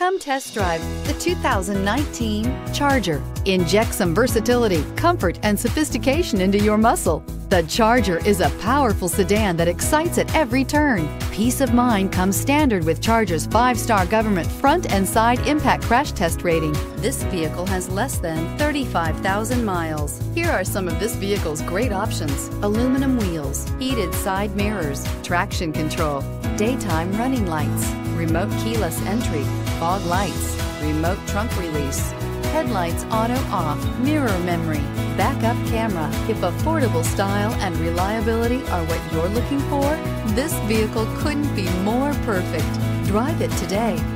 Come test drive the 2019 Charger. Inject some versatility, comfort, and sophistication into your muscle. The Charger is a powerful sedan that excites at every turn. Peace of mind comes standard with Charger's 5-star government front and side impact crash test rating. This vehicle has less than 35,000 miles. Here are some of this vehicle's great options: aluminum wheels, heated side mirrors, traction control, daytime running lights, remote keyless entry, fog lights, remote trunk release, headlights auto off, mirror memory, backup camera. If affordable style and reliability are what you're looking for, this vehicle couldn't be more perfect. Drive it today.